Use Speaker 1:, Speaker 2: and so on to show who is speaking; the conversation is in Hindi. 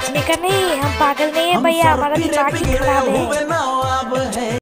Speaker 1: देखने का नहीं, हम पागल नहीं है भैया, हमारा दिमाग ही खराब है।